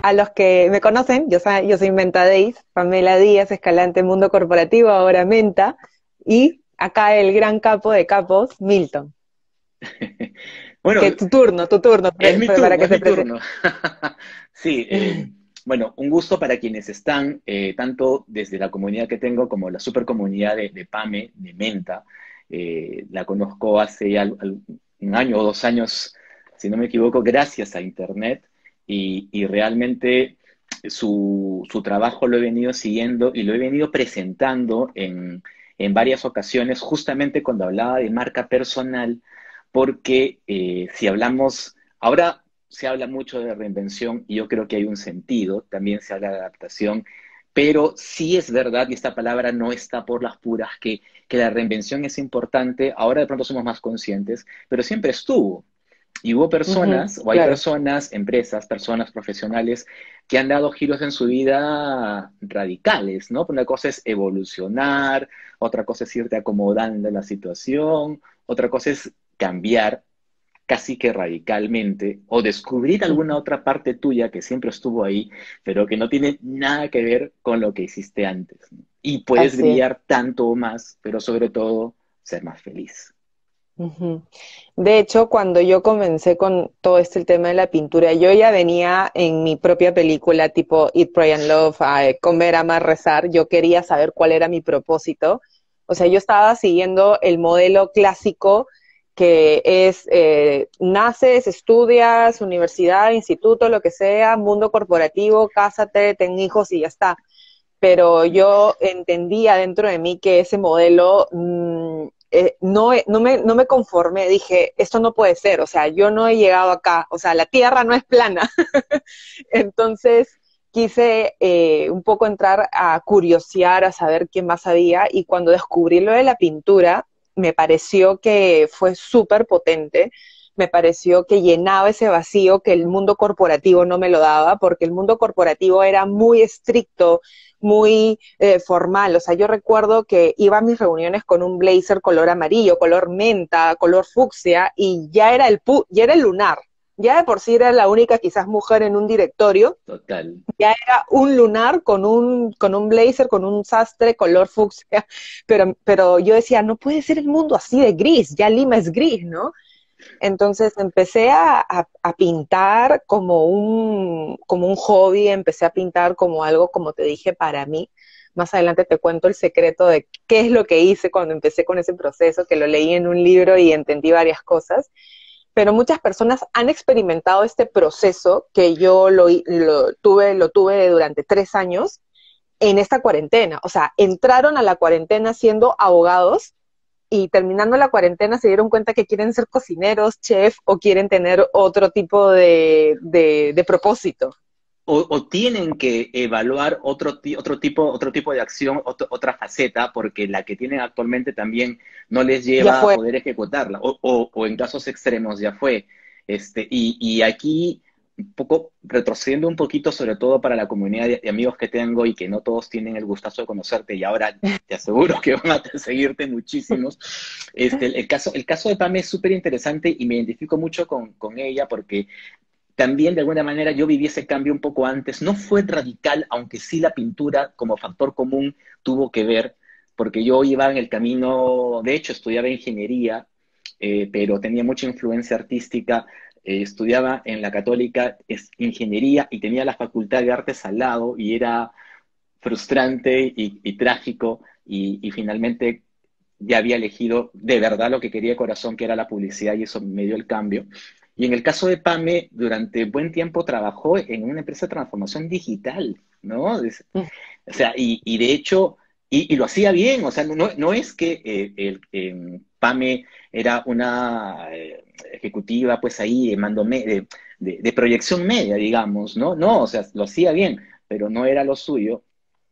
a los que me conocen, yo soy Menta Days, Pamela Díaz, Escalante Mundo Corporativo, ahora Menta, y acá el gran capo de capos, Milton. Que Bueno, tu turno, para es que se mi presente. turno. Sí, bueno, un gusto para quienes están, tanto desde la comunidad que tengo como la super comunidad de PAME, de Menta. La conozco hace ya un año o 2 años, si no me equivoco, gracias a Internet y realmente su trabajo lo he venido siguiendo y lo he venido presentando en varias ocasiones, justamente cuando hablaba de marca personal, porque si hablamos, ahora se habla mucho de reinvención y yo creo que hay un sentido, también se habla de adaptación, pero sí es verdad, y esta palabra no está por las puras, que la reinvención es importante, ahora de pronto somos más conscientes, pero siempre estuvo. Y hubo Ujú, personas, o hay claro. personas, empresas, personas profesionales que han dado giros en su vida radicales, ¿no? Una cosa es evolucionar, otra cosa es irte acomodando a la situación, otra cosa es cambiar casi que radicalmente o descubrir alguna Ujú. otra parte tuya que siempre estuvo ahí, pero que no tiene nada que ver con lo que hiciste antes, ¿no? Y puedes Así es. brillar tanto o más, pero sobre todo ser más feliz. Ujú. De hecho, cuando yo comencé con todo este el tema de la pintura, yo ya venía en mi propia película tipo Eat, Pray and Love, Comer, Amar, Rezar. Yo quería saber cuál era mi propósito. O sea, yo estaba siguiendo el modelo clásico que es naces, estudias, universidad, instituto, lo que sea, mundo corporativo, cásate, ten hijos y ya está. Pero yo entendía dentro de mí que ese modelo no me conformé, dije, esto no puede ser, o sea, yo no he llegado acá, o sea, la tierra no es plana. Entonces quise un poco entrar a curiosear, a saber qué más había, y cuando descubrí lo de la pintura, me pareció que fue súper potente, me pareció que llenaba ese vacío que el mundo corporativo no me lo daba, porque el mundo corporativo era muy estricto, muy formal. O sea, yo recuerdo que iba a mis reuniones con un blazer color amarillo, color menta, color fucsia, y ya era el lunar. Ya de por sí era la única quizás mujer en un directorio, Total. ya era un lunar con un blazer, con un sastre color fucsia, pero yo decía, no puede ser el mundo así de gris, ya Lima es gris, ¿no? Entonces empecé a pintar como un hobby, empecé a pintar como algo, como te dije, para mí. Más adelante te cuento el secreto de qué es lo que hice cuando empecé con ese proceso, que lo leí en un libro y entendí varias cosas. Pero muchas personas han experimentado este proceso que yo lo tuve durante 3 años en esta cuarentena. O sea, entraron a la cuarentena siendo abogados y terminando la cuarentena se dieron cuenta que quieren ser cocineros, chef o quieren tener otro tipo de propósito. O tienen que evaluar otro tipo de acción, otra faceta, porque la que tienen actualmente también no les Ya lleva a fue. poder ejecutarla, o en casos extremos ya fue. Y aquí, un poco retrocediendo un poquito, sobre todo para la comunidad de amigos que tengo y que no todos tienen el gustazo de conocerte, y ahora te aseguro que van a seguirte muchísimos. El caso de Pame es súper interesante y me identifico mucho con ella porque también de alguna manera yo viví ese cambio un poco antes. No fue radical, aunque sí la pintura como factor común tuvo que ver, porque yo iba en el camino, de hecho estudiaba ingeniería, pero tenía mucha influencia artística. Estudiaba en la Católica ingeniería y tenía la Facultad de Artes al lado y era frustrante y trágico y finalmente ya había elegido de verdad lo que quería de corazón, que era la publicidad, y eso me dio el cambio. Y en el caso de Pame, durante buen tiempo trabajó en una empresa de transformación digital, ¿no? O sea, y de hecho, y lo hacía bien, o sea, no es que Pame era una ejecutiva, pues ahí, de mando de proyección media, digamos, ¿no? No, o sea, lo hacía bien, pero no era lo suyo.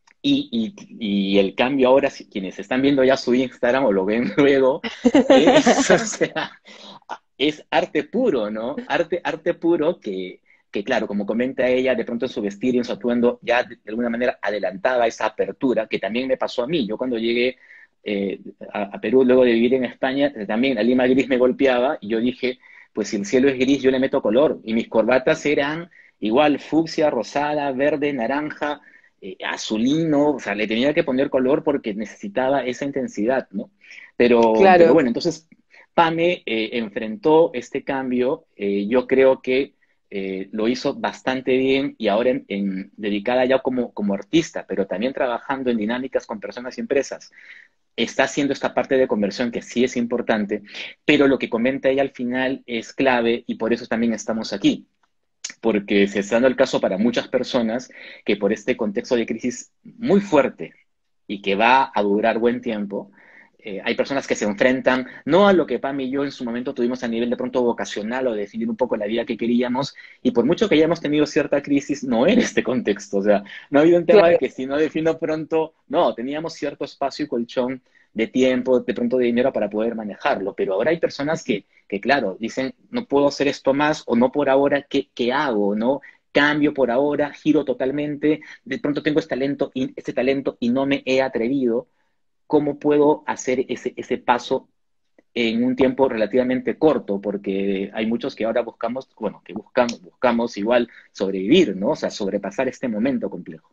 Y el cambio ahora, si quienes están viendo ya su Instagram o lo ven luego, o sea, es arte puro, ¿no? Arte puro que, claro, como comenta ella, de pronto en su vestir y en su atuendo ya de alguna manera adelantaba esa apertura, que también me pasó a mí. Yo cuando llegué a Perú, luego de vivir en España, también la lima gris me golpeaba y yo dije, pues si el cielo es gris, yo le meto color. Y mis corbatas eran igual fucsia, rosada, verde, naranja, azulino, o sea, le tenía que poner color porque necesitaba esa intensidad, ¿no? Pero Claro. bueno, entonces Pame enfrentó este cambio, yo creo que lo hizo bastante bien y ahora dedicada ya como artista, pero también trabajando en dinámicas con personas y empresas, está haciendo esta parte de conversión que sí es importante, pero lo que comenta ella al final es clave y por eso también estamos aquí, porque se está dando el caso para muchas personas que por este contexto de crisis muy fuerte y que va a durar buen tiempo, hay personas que se enfrentan no a lo que Pam y yo en su momento tuvimos a nivel de pronto vocacional o de definir un poco la vida que queríamos, y por mucho que hayamos tenido cierta crisis, no era este contexto, o sea, no ha habido un tema de Claro. que si no defino pronto, no, teníamos cierto espacio y colchón de tiempo, de pronto de dinero para poder manejarlo, pero ahora hay personas que claro, dicen, no puedo hacer esto más o no por ahora, ¿qué hago? ¿No? Cambio por ahora, giro totalmente, de pronto tengo este talento y no me he atrevido. ¿Cómo puedo hacer ese paso en un tiempo relativamente corto? Porque hay muchos que ahora buscamos, bueno, que buscamos igual sobrevivir, ¿no? O sea, sobrepasar este momento complejo.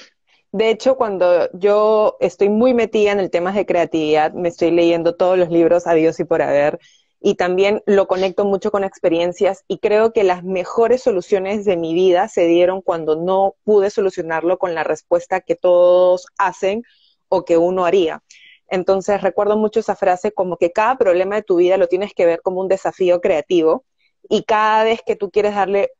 De hecho, cuando yo estoy muy metida en el tema de creatividad, me estoy leyendo todos los libros habidos y por haber, y también lo conecto mucho con experiencias, y creo que las mejores soluciones de mi vida se dieron cuando no pude solucionarlo con la respuesta que todos hacen o que uno haría. Entonces, recuerdo mucho esa frase como que cada problema de tu vida lo tienes que ver como un desafío creativo, y cada vez que tú quieres darle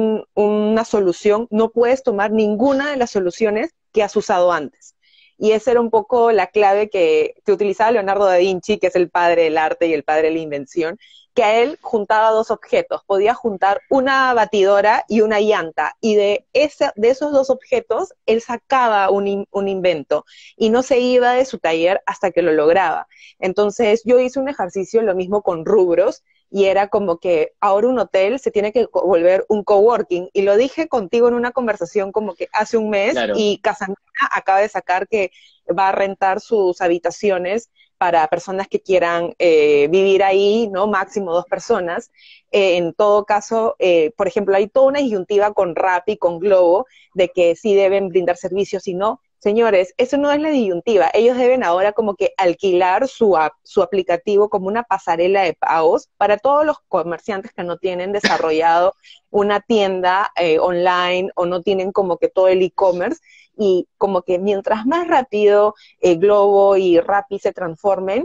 una solución, no puedes tomar ninguna de las soluciones que has usado antes. Y esa era un poco la clave que utilizaba Leonardo da Vinci, que es el padre del arte y el padre de la invención, que a él juntaba dos objetos. Podía juntar una batidora y una llanta, y de esos dos objetos él sacaba un invento y no se iba de su taller hasta que lo lograba. Entonces yo hice un ejercicio, lo mismo con rubros, y era como que ahora un hotel se tiene que volver un coworking, y lo dije contigo en una conversación como que hace un mes, Claro. y Casanova acaba de sacar que va a rentar sus habitaciones para personas que quieran vivir ahí, ¿no? Máximo dos personas. En todo caso, por ejemplo, hay toda una disyuntiva con Rappi, con Globo, de que sí deben brindar servicios y no. Señores, eso no es la disyuntiva. Ellos deben ahora como que alquilar su aplicativo como una pasarela de pagos para todos los comerciantes que no tienen desarrollado una tienda online, o no tienen como que todo el e-commerce, y como que mientras más rápido Globo y Rappi se transformen,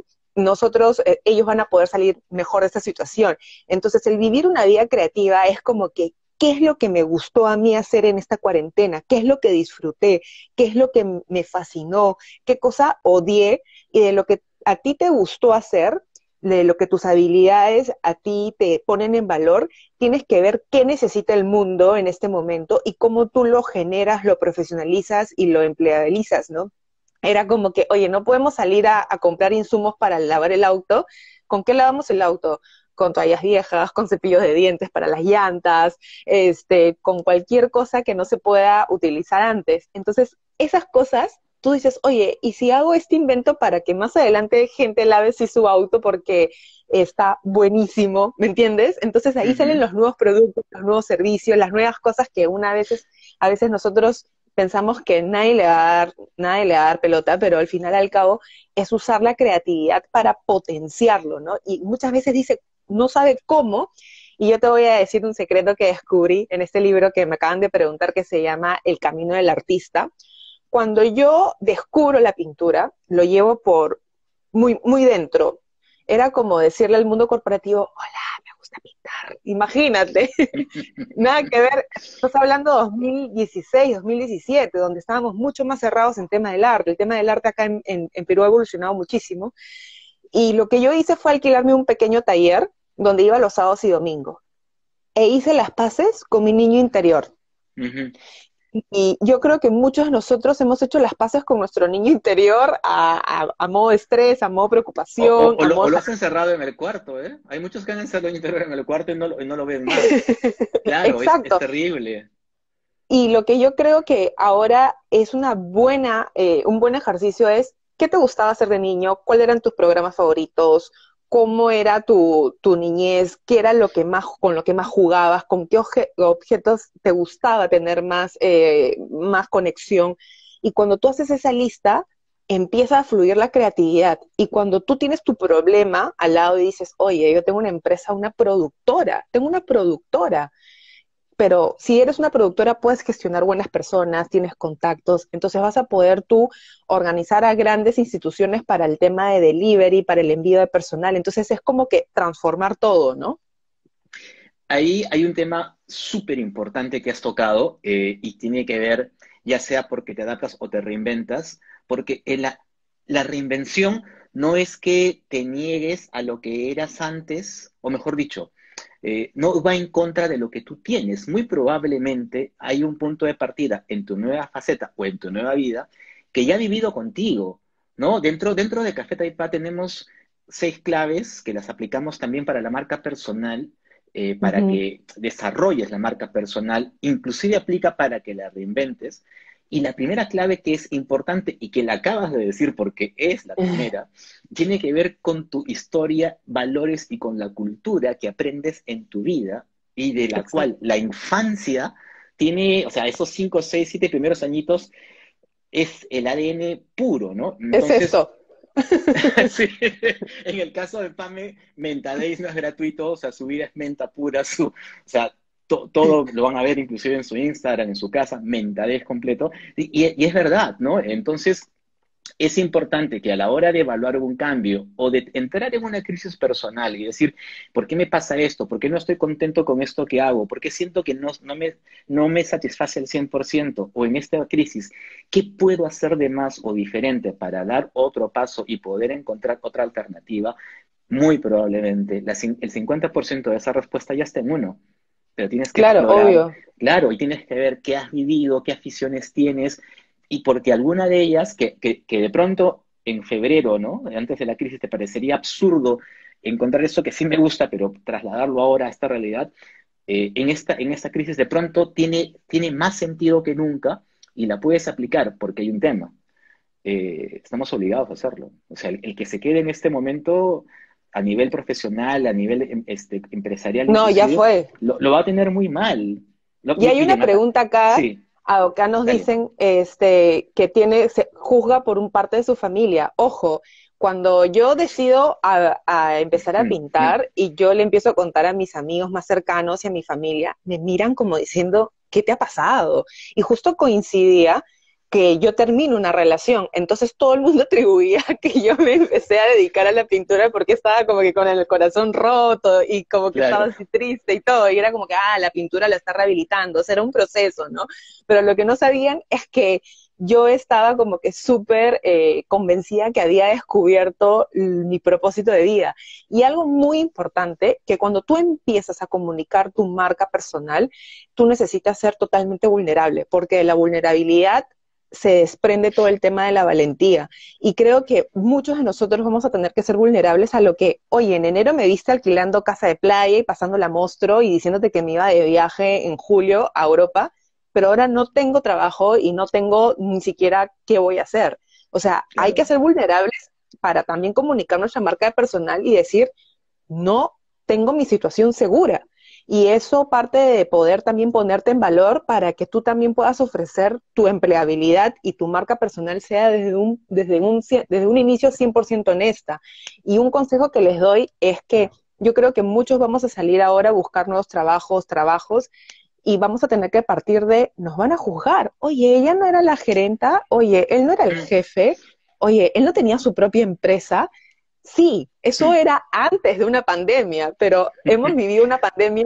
ellos van a poder salir mejor de esta situación. Entonces, el vivir una vida creativa es como que, ¿qué es lo que me gustó a mí hacer en esta cuarentena? ¿Qué es lo que disfruté? ¿Qué es lo que me fascinó? ¿Qué cosa odié? Y de lo que a ti te gustó hacer, de lo que tus habilidades a ti te ponen en valor, tienes que ver qué necesita el mundo en este momento y cómo tú lo generas, lo profesionalizas y lo empleabilizas, ¿no? Era como que, oye, no podemos salir a comprar insumos para lavar el auto. ¿Con qué lavamos el auto? Con toallas viejas, con cepillos de dientes para las llantas, con cualquier cosa que no se pueda utilizar antes. Entonces, esas cosas, tú dices, oye, ¿y si hago este invento para que más adelante gente lave sí su auto porque está buenísimo? ¿Me entiendes? Entonces ahí salen Ujú. los nuevos productos, los nuevos servicios, las nuevas cosas que a veces nosotros pensamos que nadie le va a dar pelota, pero al final al cabo es usar la creatividad para potenciarlo, ¿no? Y muchas veces dice, no sabe cómo, y yo te voy a decir un secreto que descubrí en este libro que me acaban de preguntar, que se llama El camino del artista. Cuando yo descubro la pintura, lo llevo por muy, muy dentro. Era como decirle al mundo corporativo, hola, me gusta pintar. Imagínate, nada que ver. Estás hablando de 2016, 2017, donde estábamos mucho más cerrados en tema del arte. El tema del arte acá en Perú ha evolucionado muchísimo. Y lo que yo hice fue alquilarme un pequeño taller donde iba los sábados y domingos. E hice las paces con mi niño interior. Ujú. Y yo creo que muchos de nosotros hemos hecho las paces con nuestro niño interior a modo estrés, a modo preocupación, a O modo... lo has encerrado en el cuarto, ¿eh? Hay muchos que han encerrado el interior en el cuarto y no lo ven más. Claro, es Exacto. terrible. Y lo que yo creo que ahora es un buen ejercicio es, ¿qué te gustaba hacer de niño? ¿Cuáles eran tus programas favoritos? cómo era tu niñez, qué era lo que más, con lo que más jugabas, con qué objetos te gustaba tener más, más conexión. Y cuando tú haces esa lista, empieza a fluir la creatividad. Y cuando tú tienes tu problema al lado y dices, oye, yo tengo una empresa, una productora, tengo una productora, pero si eres una productora puedes gestionar buenas personas, tienes contactos, entonces vas a poder tú organizar a grandes instituciones para el tema de delivery, para el envío de personal, entonces es como que transformar todo, ¿no? Ahí hay un tema súper importante que has tocado y tiene que ver, ya sea porque te adaptas o te reinventas, porque la reinvención no es que te niegues a lo que eras antes, o mejor dicho, no va en contra de lo que tú tienes. Muy probablemente hay un punto de partida en tu nueva faceta o en tu nueva vida que ya ha vivido contigo, ¿no? Dentro de Café Taipá tenemos 6 claves que las aplicamos también para la marca personal, para Ujú. que desarrolles la marca personal, inclusive aplica para que la reinventes. Y la primera clave que es importante y que la acabas de decir porque es la primera, tiene que ver con tu historia, valores y con la cultura que aprendes en tu vida y de la cual Exacto. la infancia tiene, o sea, esos 5, 6, 7 primeros añitos es el ADN puro, ¿no? Es Entonces, eso. sí, en el caso de Pame, Mentadays no es gratuito, o sea, su vida es menta pura, o sea, todo lo van a ver inclusive en su Instagram, en su casa, Mentadays completo, y es verdad, ¿no? Entonces, es importante que a la hora de evaluar un cambio o de entrar en una crisis personal y decir, ¿por qué me pasa esto? ¿Por qué no estoy contento con esto que hago? ¿Por qué siento que no me satisface al 100%? O en esta crisis, ¿qué puedo hacer de más o diferente para dar otro paso y poder encontrar otra alternativa? Muy probablemente el 50% de esa respuesta ya está en uno, pero tienes que Claro, explorar, obvio. claro, y tienes que ver qué has vivido, qué aficiones tienes, y porque alguna de ellas, que de pronto en febrero, ¿no? Antes de la crisis, te parecería absurdo encontrar eso que sí me gusta, pero trasladarlo ahora a esta realidad, en esta crisis de pronto tiene más sentido que nunca y la puedes aplicar porque hay un tema. Estamos obligados a hacerlo. O sea, el que se quede en este momento a nivel profesional, a nivel empresarial No, ya inclusive, fue. lo va a tener muy mal. Y hay una Miren, pregunta acá, sí, acá nos dale. dicen que tiene, se juzga por un parte de su familia. Ojo, cuando yo decido a empezar a Mm, mm. pintar y yo le empiezo a contar a mis amigos más cercanos y a mi familia, me miran como diciendo, ¿qué te ha pasado? Y justo coincidía que yo termino una relación, entonces todo el mundo atribuía que yo me empecé a dedicar a la pintura porque estaba como que con el corazón roto y como que estaba Claro. así triste y todo, y era como que, la pintura la está rehabilitando, o sea, era un proceso, ¿no? Pero lo que no sabían es que yo estaba como que súper convencida que había descubierto mi propósito de vida. Y algo muy importante, que cuando tú empiezas a comunicar tu marca personal, tú necesitas ser totalmente vulnerable, porque de la vulnerabilidad se desprende todo el tema de la valentía. Y creo que muchos de nosotros vamos a tener que ser vulnerables a lo que, oye, en enero me viste alquilando casa de playa y pasando la monstruo y diciéndote que me iba de viaje en julio a Europa, pero ahora no tengo trabajo y no tengo ni siquiera qué voy a hacer. O sea, hay que Claro. ser vulnerables para también comunicar nuestra marca personal y decir, no tengo mi situación segura. Y eso parte de poder también ponerte en valor para que tú también puedas ofrecer tu empleabilidad y tu marca personal sea desde un inicio 100% honesta. Y un consejo que les doy es que yo creo que muchos vamos a salir ahora a buscar nuevos trabajos, y vamos a tener que partir de, nos van a juzgar. Oye, ella no era la gerenta, oye, él no era el Mm, jefe, oye, él no tenía su propia empresa. Sí, eso mm. era antes de una pandemia, pero hemos vivido una pandemia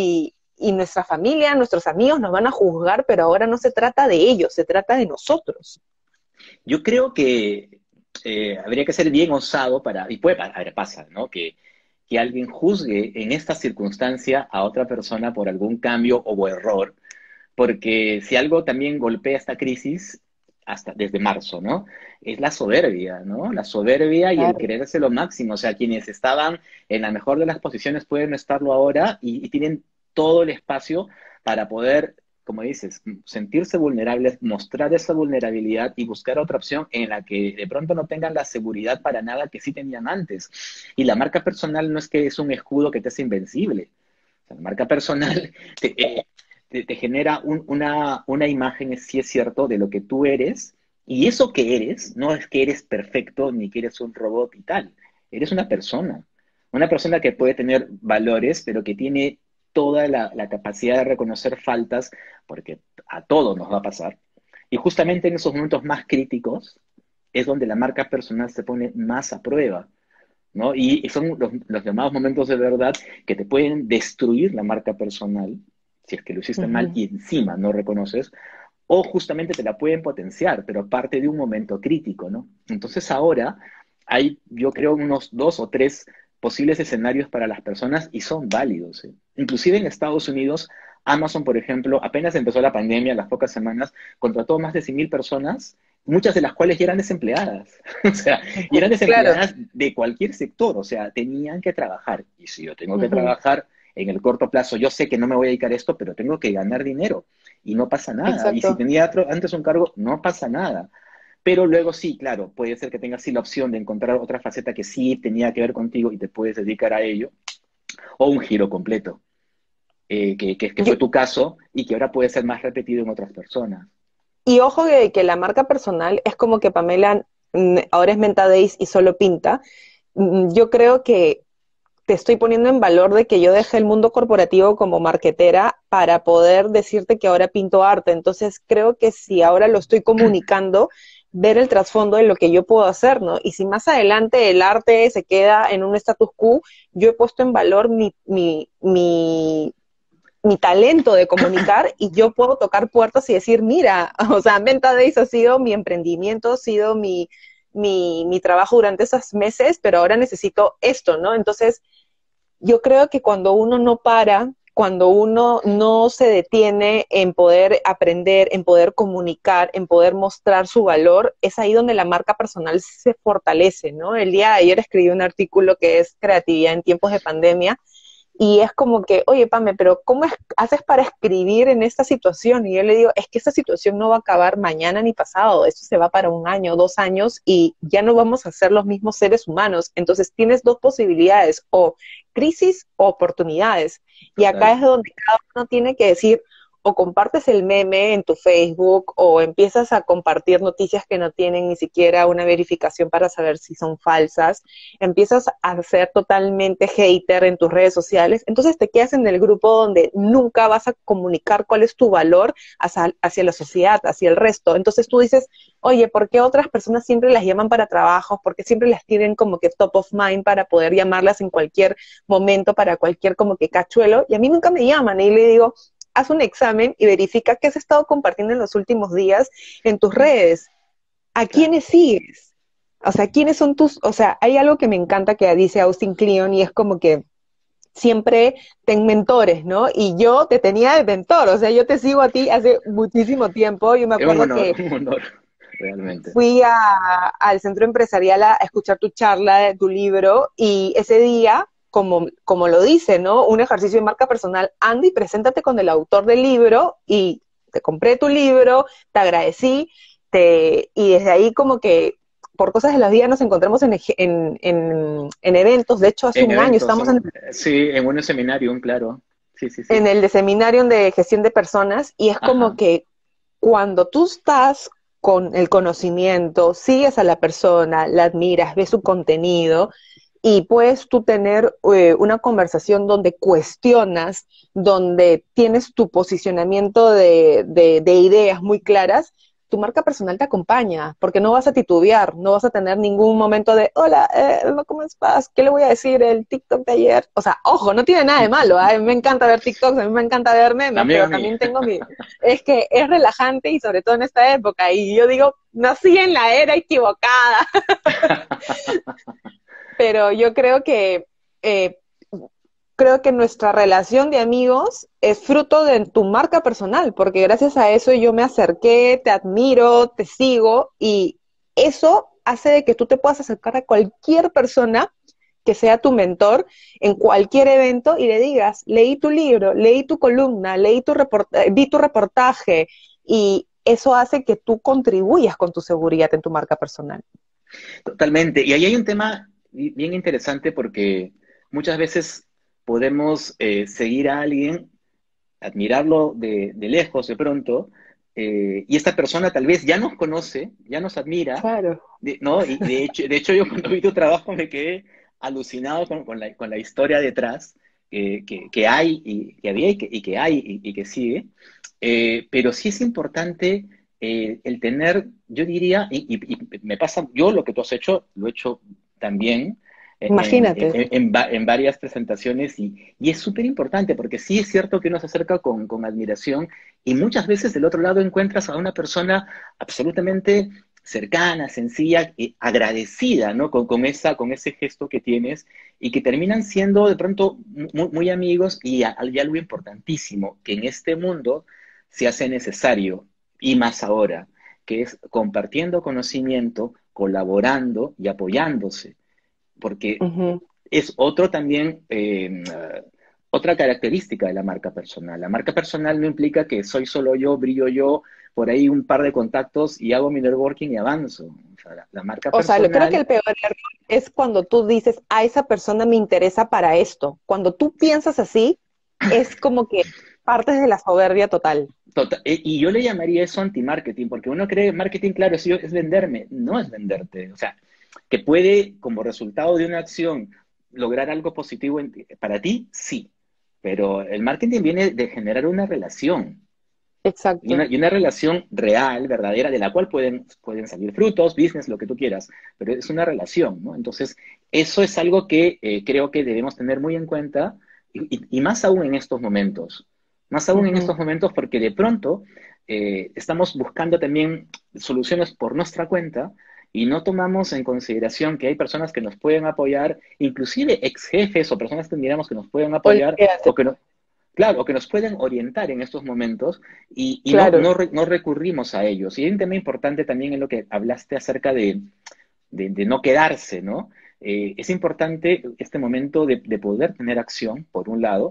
y nuestra familia, nuestros amigos nos van a juzgar, pero ahora no se trata de ellos, se trata de nosotros. Yo creo que habría que ser bien osado y puede, a ver, pasa, ¿no? Que alguien juzgue en esta circunstancia a otra persona por algún cambio o error, porque si algo también golpea esta crisis, hasta desde marzo, ¿no? Es la soberbia, ¿no? La soberbia y el Claro. creerse lo máximo. O sea, quienes estaban en la mejor de las posiciones pueden estarlo ahora y tienen todo el espacio para poder como dices, sentirse vulnerables, mostrar esa vulnerabilidad y buscar otra opción en la que de pronto no tengan la seguridad para nada que sí tenían antes. Y la marca personal no es que es un escudo que te hace invencible. O sea, la marca personal te genera una imagen, sí es cierto, de lo que tú eres, y eso que eres, no es que eres perfecto ni que eres un robot y tal, eres una persona que puede tener valores, pero que tiene toda la capacidad de reconocer faltas, porque a todos nos va a pasar. Y justamente en esos momentos más críticos es donde la marca personal se pone más a prueba, ¿no? Y son los llamados momentos de verdad que te pueden destruir la marca personal, si es que lo hiciste mal Ujú. y encima no reconoces, o justamente te la pueden potenciar, pero parte de un momento crítico, ¿no? Entonces ahora hay, yo creo, unos 2 o 3 posibles escenarios para las personas y son válidos, ¿eh? Inclusive en Estados Unidos, Amazon, por ejemplo, apenas empezó la pandemia, a las pocas semanas, contrató más de 100.000 personas, muchas de las cuales ya eran desempleadas. O sea, y eran Claro. desempleadas de cualquier sector, o sea, tenían que trabajar. Y si yo tengo que Ujú. trabajar en el corto plazo, yo sé que no me voy a dedicar a esto, pero tengo que ganar dinero y no pasa nada. Y si Exacto. tenía antes un cargo, no pasa nada. Pero luego sí, claro, puede ser que tengas sí la opción de encontrar otra faceta que sí tenía que ver contigo y te puedes dedicar a ello, o un giro completo, que Yo, fue tu caso y que ahora puede ser más repetido en otras personas. y ojo que la marca personal es como que Pamela ahora es Menta Days y solo pinta. Yo creo que te estoy poniendo en valor de que yo dejé el mundo corporativo como marketera para poder decirte que ahora pinto arte. Entonces creo que si ahora lo estoy comunicando, ver el trasfondo de lo que yo puedo hacer, ¿no? Y si más adelante el arte se queda en un status quo, yo he puesto en valor mi talento de comunicar y yo puedo tocar puertas y decir, mira, o sea, Menta Days ha sido mi emprendimiento, ha sido mi trabajo durante esos meses, pero ahora necesito esto, ¿no? Entonces, yo creo que cuando uno no para, cuando uno no se detiene en poder aprender, en poder comunicar, en poder mostrar su valor, es ahí donde la marca personal se fortalece, ¿no? El día de ayer escribí un artículo que es creatividad en tiempos de pandemia y es como que, oye, Pame, pero haces para escribir en esta situación? Y yo le digo, es que esta situación no va a acabar mañana ni pasado, esto se va para 1 año, 2 años y ya no vamos a ser los mismos seres humanos. Entonces tienes dos posibilidades, o crisis o oportunidades. Y acá Total. es donde cada uno tiene que decir, o compartes el meme en tu Facebook o empiezas a compartir noticias que no tienen ni siquiera una verificación para saber si son falsas, empiezas a ser totalmente hater en tus redes sociales, entonces te quedas en el grupo donde nunca vas a comunicar cuál es tu valor hacia la sociedad, hacia el resto. Entonces tú dices, oye, ¿por qué otras personas siempre las llaman para trabajos? ¿Por qué siempre las tienen como que top of mind para poder llamarlas en cualquier momento, para cualquier como que cachuelo? Y a mí nunca me llaman y le digo, haz un examen y verifica qué has estado compartiendo en los últimos días en tus redes. ¿A Claro. quiénes sigues? O sea, ¿quiénes son tus...? O sea, hay algo que me encanta que dice Austin Kleon y es como que siempre ten mentores, ¿no? Y yo te tenía de mentor, o sea, yo te sigo a ti hace muchísimo tiempo. Yo me Es acuerdo que un honor, realmente. fui al centro empresarial a escuchar tu charla de tu libro y ese día, como lo dice, ¿no? Un ejercicio de marca personal, Andy, preséntate con el autor del libro y te compré tu libro, te agradecí, y desde ahí como que por cosas de la vida nos encontramos en eventos, de hecho hace En 1 año eventos, estamos sí, en un seminario, claro. Sí, sí, en sí. el de seminario de gestión de personas y es como Ajá. que cuando tú estás con el conocimiento, sigues a la persona, la admiras, ves su contenido y puedes tú tener una conversación donde cuestionas, donde tienes tu posicionamiento de ideas muy claras, tu marca personal te acompaña, porque no vas a titubear, no vas a tener ningún momento de, hola, ¿cómo estás? ¿Qué le voy a decir? El TikTok de ayer. O sea, ojo, no tiene nada de malo, ¿eh? A mí me encanta ver TikToks, a mí me encanta ver memes, También a pero mí. también tengo es que es relajante y sobre todo en esta época. Y yo digo, nací en la era equivocada, pero yo eh, creo que nuestra relación de amigos es fruto de tu marca personal, porque gracias a eso yo me acerqué, te admiro, te sigo y eso hace de que tú te puedas acercar a cualquier persona que sea tu mentor en cualquier evento y le digas, leí tu libro, leí tu columna, vi tu reportaje, y eso hace que tú contribuyas con tu seguridad en tu marca personal. Totalmente. Y ahí hay un tema bien interesante porque muchas veces podemos seguir a alguien, admirarlo de lejos de pronto, y esta persona tal vez ya nos conoce, ya nos admira, Claro. ¿no? Y de hecho yo cuando vi tu trabajo me quedé alucinado con la historia detrás que hay, y que había y que hay y que sigue. Pero sí es importante el tener, yo diría, y me pasa, yo lo que tú has hecho, lo he hecho también Imagínate. en varias presentaciones y es súper importante porque sí es cierto que uno se acerca con admiración y muchas veces del otro lado encuentras a una persona absolutamente cercana, sencilla, agradecida, ¿no? Con ese gesto que tienes y que terminan siendo de pronto muy amigos y algo importantísimo, que en este mundo se hace necesario y más ahora, que es compartiendo conocimiento, colaborando y apoyándose, porque Ujú. es otro también, otra característica de la marca personal. La marca personal no implica que soy solo yo, brillo yo, por ahí un par de contactos y hago mi networking y avanzo. O sea, la marca O sea, creo que personal, el peor error es cuando tú dices, a esa persona me interesa para esto. Cuando tú piensas así, es como que partes de la soberbia total. y yo le llamaría eso anti-marketing, porque uno cree marketing, claro, es venderme, no es venderte. O sea, que puede, como resultado de una acción, lograr algo positivo para ti, sí. Pero el marketing viene de generar una relación. Exacto. Y una relación real, verdadera, de la cual pueden salir frutos, business, lo que tú quieras, pero es una relación, ¿no? Entonces, eso es algo que creo que debemos tener muy en cuenta, y más aún en estos momentos, más aún en Ujú. estos momentos porque de pronto estamos buscando también soluciones por nuestra cuenta y no tomamos en consideración que hay personas que nos pueden apoyar, inclusive ex jefes o personas que miramos que nos pueden apoyar Olvídate. o que no, claro, o que nos pueden orientar en estos momentos y Claro. no recurrimos a ellos. Y hay un tema importante también en lo que hablaste acerca de no quedarse, ¿no? Es importante este momento de poder tener acción, por un lado,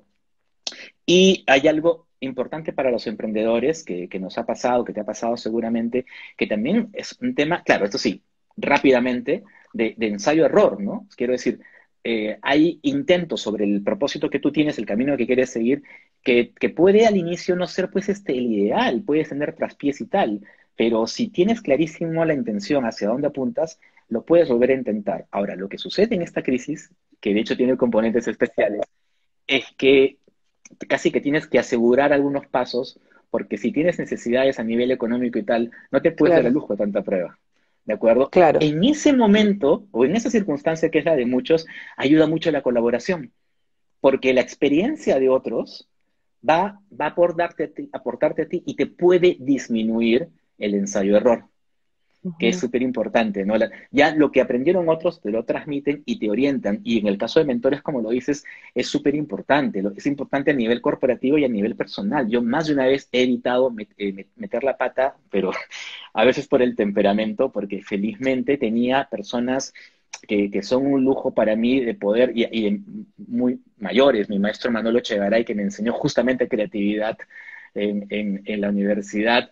y hay algo importante para los emprendedores que nos ha pasado, que te ha pasado seguramente, que también es un tema, claro, esto sí, rápidamente, de ensayo-error, ¿no? Quiero decir, hay intentos sobre el propósito que tú tienes, el camino que quieres seguir, que puede al inicio no ser pues el ideal, puedes tener traspiés y tal, pero si tienes clarísimo la intención hacia dónde apuntas, lo puedes volver a intentar. Ahora, lo que sucede en esta crisis, que de hecho tiene componentes especiales, es que casi que tienes que asegurar algunos pasos, porque si tienes necesidades a nivel económico y tal, no te puedes dar el Claro. lujo de tanta prueba. ¿De acuerdo? Claro. En ese momento, o en esa circunstancia que es la de muchos, ayuda mucho la colaboración, porque la experiencia de otros va a aportarte a ti y te puede disminuir el ensayo-error, que es Ujú. súper importante, ¿no? Ya lo que aprendieron otros te lo transmiten y te orientan, y en el caso de mentores, como lo dices, es súper importante, es importante a nivel corporativo y a nivel personal. Yo más de una vez he evitado meter la pata, pero a veces por el temperamento, porque felizmente tenía personas que son un lujo para mí de poder, y muy mayores, mi maestro Manolo Echegaray, que me enseñó justamente creatividad en la universidad,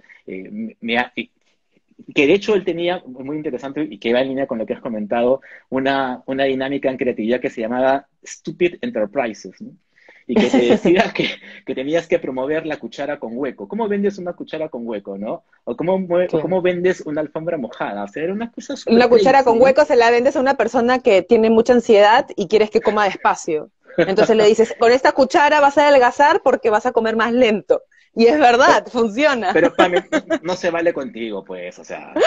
que de hecho él tenía, muy interesante y que va en línea con lo que has comentado, una dinámica en creatividad que se llamaba Stupid Enterprises, ¿no? Y que te decía que tenías que promover la cuchara con hueco. ¿Cómo vendes una cuchara con hueco, no? O Claro. cómo vendes una alfombra mojada. O sea, era una cosa súper Una cuchara crazy, con ¿no? hueco se la vendes a una persona que tiene mucha ansiedad y quieres que coma despacio. Entonces le dices, con esta cuchara vas a adelgazar porque vas a comer más lento. Y es Pero, verdad, funciona. pero Pame, no se vale contigo, pues, o sea,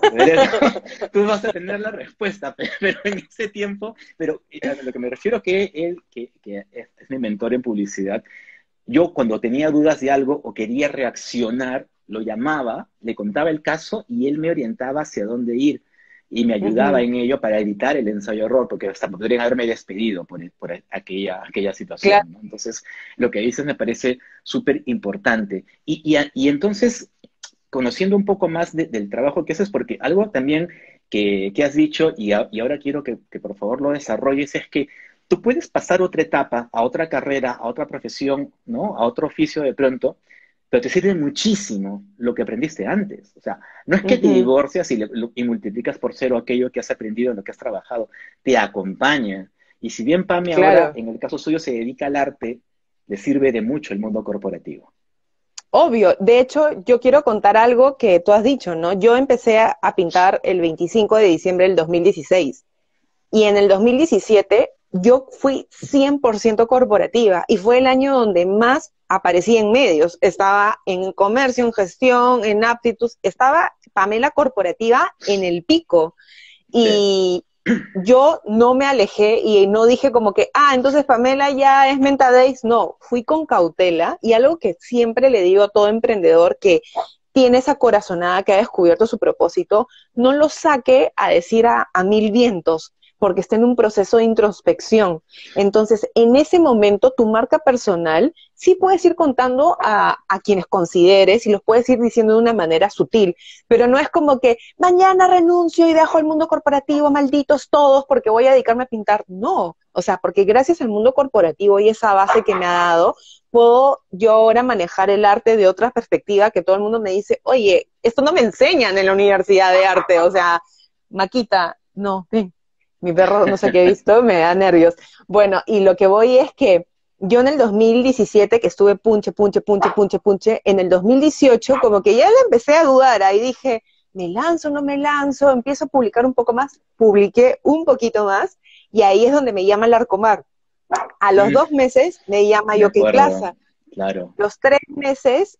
tú vas a tener la respuesta, pero en ese tiempo, pero a lo que me refiero que él, que es mi mentor en publicidad, yo cuando tenía dudas de algo o quería reaccionar, lo llamaba, le contaba el caso y él me orientaba hacia dónde ir y me ayudaba Ujú. en ello para evitar el ensayo-error, porque hasta podrían haberme despedido por aquella Claro. situación, ¿no? Entonces, lo que dices me parece súper importante. Y entonces, conociendo un poco más del trabajo que haces, porque algo también que has dicho, y ahora quiero que por favor lo desarrolles, es que tú puedes pasar otra etapa, a otra carrera, a otra profesión, ¿no? A otro oficio de pronto, pero te sirve muchísimo lo que aprendiste antes. O sea, no es que te Ujú. divorcias y multiplicas por cero aquello que has aprendido en lo que has trabajado, te acompaña. Y si bien Pame ahora, Claro. en el caso suyo, se dedica al arte, le sirve de mucho el mundo corporativo. Obvio, de hecho, yo quiero contar algo que tú has dicho, ¿no? Yo empecé a pintar el 25 de diciembre del 2016 y en el 2017 yo fui 100% corporativa y fue el año donde más aparecí en medios. Estaba en comercio, en gestión, en aptitud, estaba Pamela corporativa en el pico. Sí. Y yo no me alejé y no dije como que, entonces Pamela ya es Menta Days. No, fui con cautela y algo que siempre le digo a todo emprendedor que tiene esa corazonada que ha descubierto su propósito, no lo saque a decir a mil vientos, porque está en un proceso de introspección. Entonces, en ese momento, tu marca personal sí puedes ir contando a quienes consideres y los puedes ir diciendo de una manera sutil, pero no es como que mañana renuncio y dejo el mundo corporativo, malditos todos, porque voy a dedicarme a pintar. No, o sea, porque gracias al mundo corporativo y esa base que me ha dado, puedo yo ahora manejar el arte de otra perspectiva que todo el mundo me dice, oye, esto no me enseñan en la universidad de arte, o sea, Maquita, no, ven, mi perro no sé qué he visto, me da nervios. Bueno, y lo que voy es que yo en el 2017, que estuve punche, en el 2018 como que ya le empecé a dudar, ahí dije, ¿me lanzo, no me lanzo? Empiezo a publicar un poco más, publiqué un poquito más, y ahí es donde me llama el Arcomar. A los Mm, 2 meses me llama me Yoki acuerdo, Plaza. claro. Los 3 meses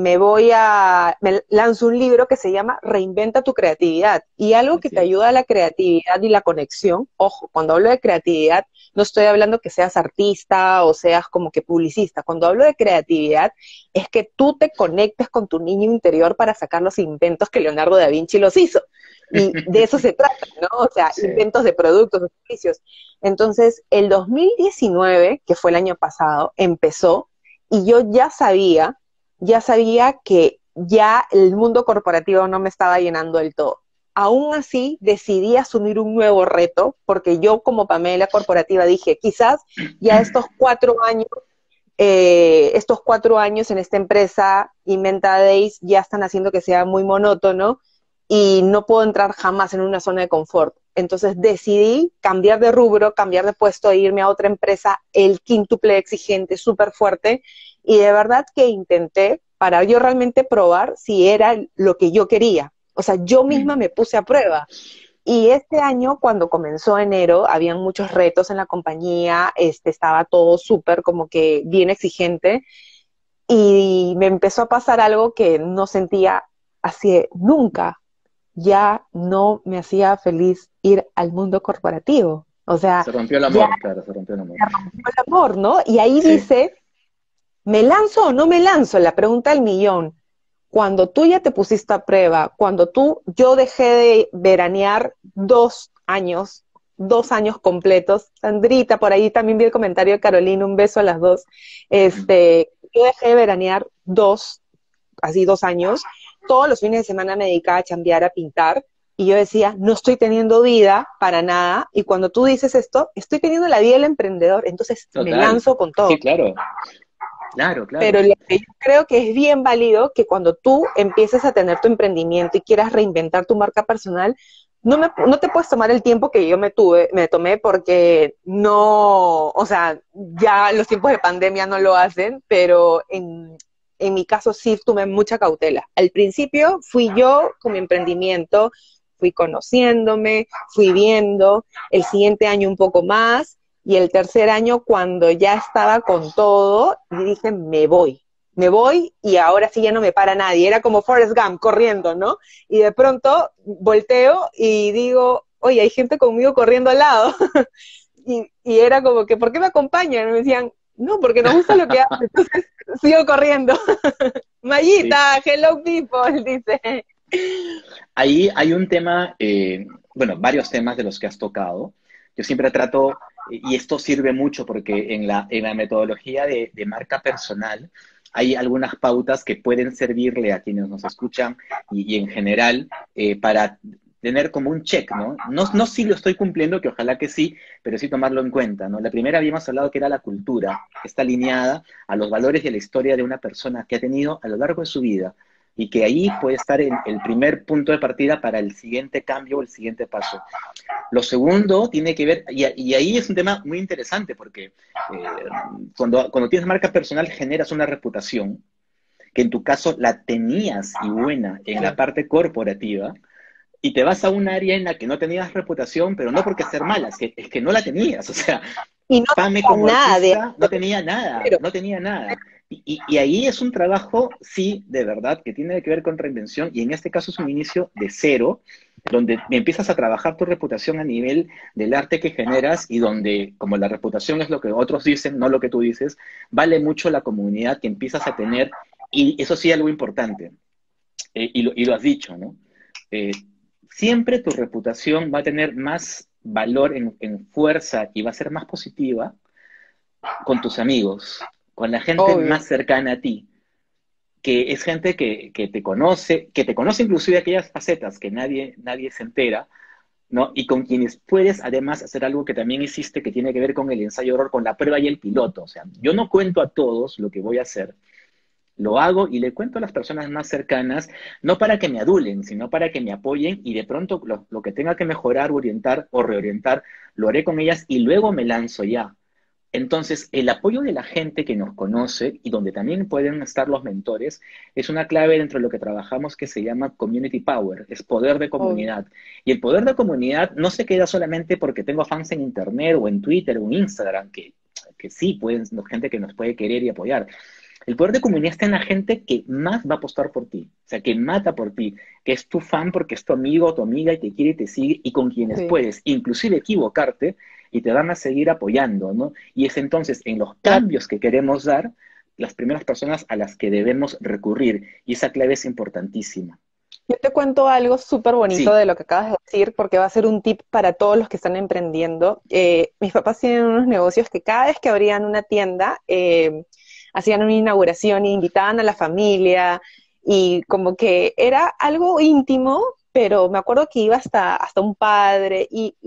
me lanzo un libro que se llama Reinventa tu creatividad. Y algo que Así te es. ayuda a la creatividad y la conexión, ojo, cuando hablo de creatividad, no estoy hablando que seas artista o seas como que publicista. Cuando hablo de creatividad, es que tú te conectes con tu niño interior para sacar los inventos que Leonardo da Vinci los hizo. Y de eso se trata, ¿no? O sea, Sí. inventos de productos, de servicios. Entonces, el 2019, que fue el año pasado, empezó y yo ya sabía que ya el mundo corporativo no me estaba llenando del todo. Aún así, decidí asumir un nuevo reto, porque yo como Pamela corporativa dije, quizás ya estos 4 años en esta empresa, Inventa Days, ya están haciendo que sea muy monótono y no puedo entrar jamás en una zona de confort. Entonces decidí cambiar de rubro, cambiar de puesto e irme a otra empresa, el quíntuple exigente, súper fuerte, y de verdad que intenté para yo realmente probar si era lo que yo quería. O sea, yo misma Mm. me puse a prueba. Y este año, cuando comenzó enero, habían muchos retos en la compañía, estaba todo súper como que bien exigente y me empezó a pasar algo que no sentía así nunca. Ya no me hacía feliz ir al mundo corporativo. O sea, Se rompió el ya amor, claro, se rompió el amor. me rompió el amor, ¿no? Y ahí Sí. dice, ¿me lanzo o no me lanzo? La pregunta del millón. Cuando tú ya te pusiste a prueba, yo dejé de veranear 2 años, 2 años completos. Sandrita, por ahí también vi el comentario de Carolina, un beso a las dos. Yo dejé de veranear así 2 años. Todos los fines de semana me dedicaba a chambear, a pintar. Y yo decía, no estoy teniendo vida para nada. Y cuando tú dices esto, estoy teniendo la vida del emprendedor. Entonces me Total. lanzo con todo. Sí, claro. Claro, Pero claro. lo que yo creo que es bien válido que cuando tú empieces a tener tu emprendimiento y quieras reinventar tu marca personal, no te puedes tomar el tiempo que yo me tomé porque no, o sea, ya los tiempos de pandemia no lo hacen, pero en mi caso sí tomé mucha cautela. Al principio fui yo con mi emprendimiento, fui conociéndome, fui viendo, el siguiente año un poco más, y el tercer año, cuando ya estaba con todo, dije, me voy y ahora sí ya no me para nadie. Era como Forrest Gump corriendo, ¿no? Y de pronto volteo y digo, oye, hay gente conmigo corriendo al lado. Y era como que, ¿por qué me acompañan? Y me decían, no, porque nos gusta lo que haces. Entonces sigo corriendo. Sí. Mayita, hello people, dice. Ahí hay un tema, bueno, varios temas de los que has tocado. Yo siempre trato, y esto sirve mucho porque en la metodología de marca personal hay algunas pautas que pueden servirle a quienes nos escuchan y en general para tener como un check, ¿no? No si lo estoy cumpliendo, que ojalá que sí, pero sí tomarlo en cuenta, ¿no? La primera habíamos hablado que era la cultura, que está alineada a los valores y a la historia de una persona que ha tenido a lo largo de su vida, y que ahí puede estar el primer punto de partida para el siguiente cambio o el siguiente paso. Lo segundo tiene que ver, y ahí es un tema muy interesante, porque cuando tienes marca personal generas una reputación, que en tu caso la tenías y buena en la Sí. parte corporativa, y te vas a un área en la que no tenías reputación, pero no porque ser mala, es que no la tenías. O sea, Y no Pame tenía como nada de artista no tenía nada, cero. no tenía nada. Y ahí es un trabajo, sí, de verdad, que tiene que ver con reinvención, y en este caso es un inicio de cero, donde empiezas a trabajar tu reputación a nivel del arte que generas, y donde, como la reputación es lo que otros dicen, no lo que tú dices, vale mucho la comunidad que empiezas a tener, y eso sí, algo importante, y lo has dicho, ¿no? Eh, Siempre tu reputación va a tener más valor en fuerza y va a ser más positiva con tus amigos, con la gente Obvio. más cercana a ti, que es gente que te conoce inclusive aquellas facetas que nadie se entera, ¿no? Y con quienes puedes además hacer algo que también hiciste, que tiene que ver con el ensayo-error, con la prueba y el piloto. O sea, yo no cuento a todos lo que voy a hacer, lo hago y le cuento a las personas más cercanas, no para que me adulen, sino para que me apoyen, y de pronto lo que tenga que mejorar, orientar o reorientar, lo haré con ellas y luego me lanzo ya. Entonces, el apoyo de la gente que nos conoce, y donde también pueden estar los mentores, es una clave dentro de lo que trabajamos, que se llama Community Power, es poder de Obvio. comunidad. Y el poder de comunidad no se queda solamente porque tengo fans en Internet o en Twitter o en Instagram, que sí, pueden, gente que nos puede querer y apoyar. El poder de comunidad está en la gente que más va a apostar por ti, o sea, que mata por ti, que es tu fan porque es tu amigo o tu amiga y te quiere y te sigue, y con quienes Sí. puedes inclusive equivocarte y te van a seguir apoyando, ¿no? Y es entonces en los Claro. cambios que queremos dar las primeras personas a las que debemos recurrir, y esa clave es importantísima. Yo te cuento algo súper bonito Sí, de lo que acabas de decir, porque va a ser un tip para todos los que están emprendiendo. Mis papás tienen unos negocios que cada vez que abrían una tienda, hacían una inauguración e invitaban a la familia, y como que era algo íntimo, pero me acuerdo que iba hasta un padre,